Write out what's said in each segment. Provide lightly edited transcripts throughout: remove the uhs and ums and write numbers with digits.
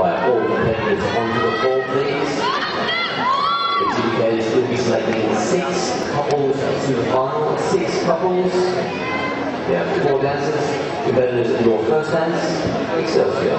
require all competitors onto the floor, please. The TDKs will be selecting 6 couples to the final. 6 couples. We have 4 dancers. Competitors in your first dance, Excelsior.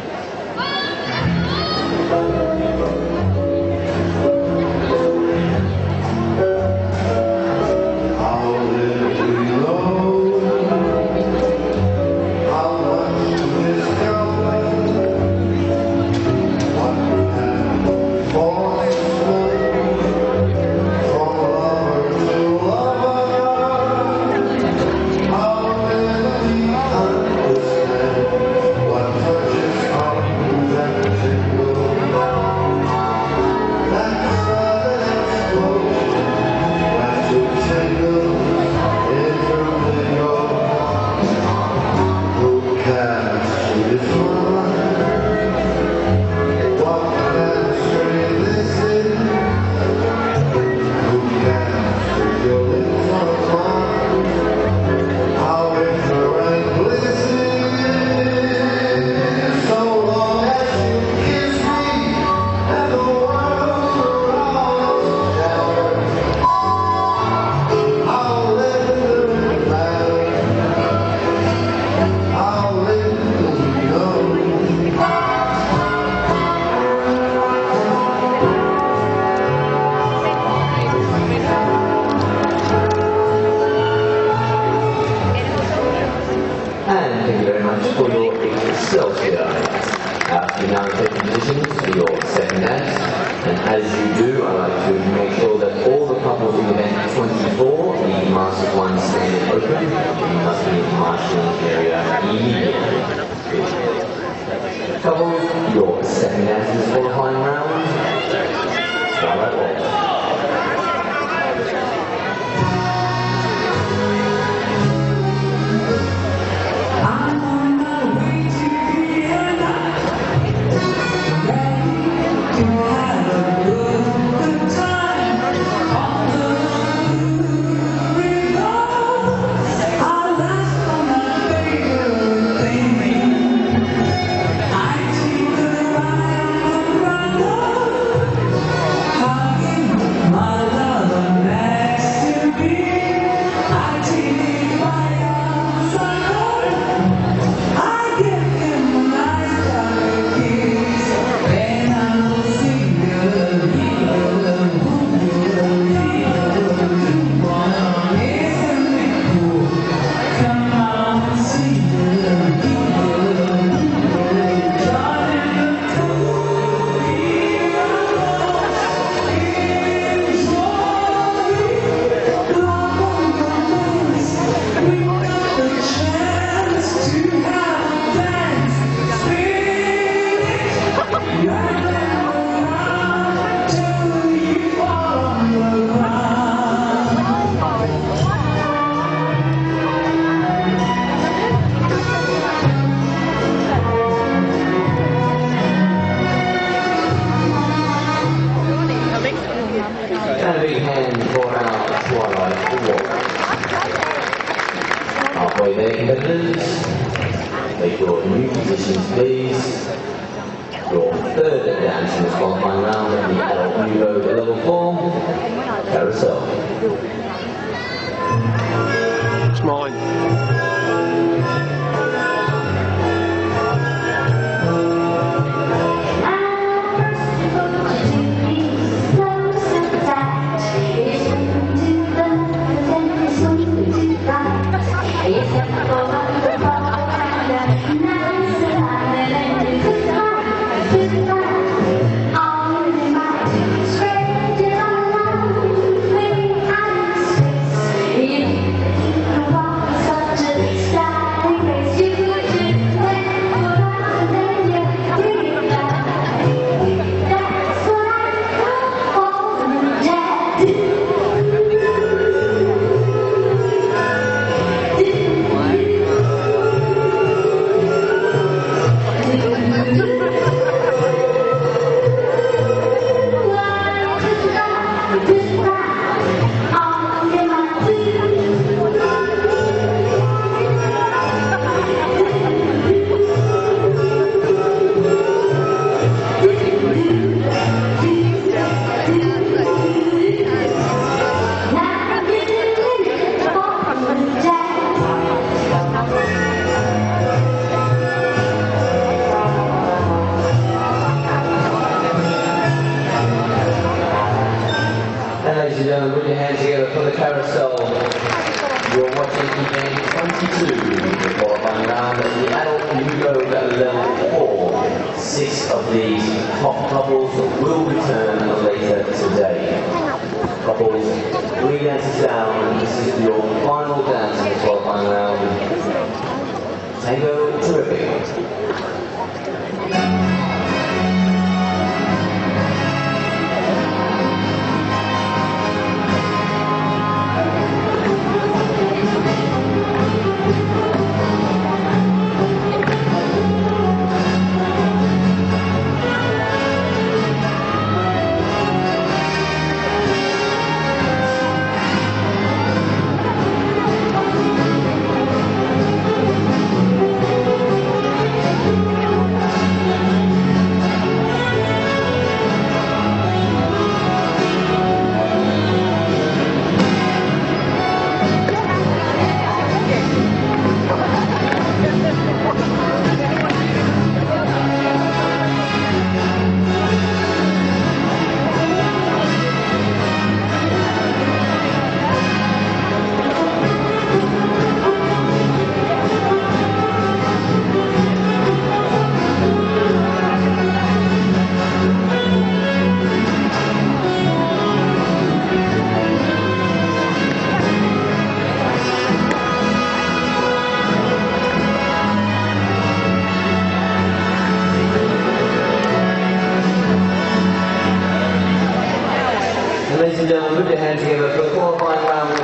For your Excelsior. You now take positions for your second dance, and as you do, I like to make sure that all the couples in event 24, the Master 1 standard open, you must be in the marshalling area immediately. Couples, your second dance is qualifying round. Starlight Waltz. And a big hand for our Twilight Walk. Halfway there, competitors. Take your new positions, please. Your third dance in this qualifying round at the Adult Nuvo Level 4, Carousel. It's mine. All in my hands together for the carousel. You're watching event 22, the qualifying round at the adult Nugo level 4. 6 of these top couples will return later today. Couples, 3 dances down. This is your final dance in the qualifying round. Tango Terrific. Ladies and gentlemen, put your hands together for the qualifying round.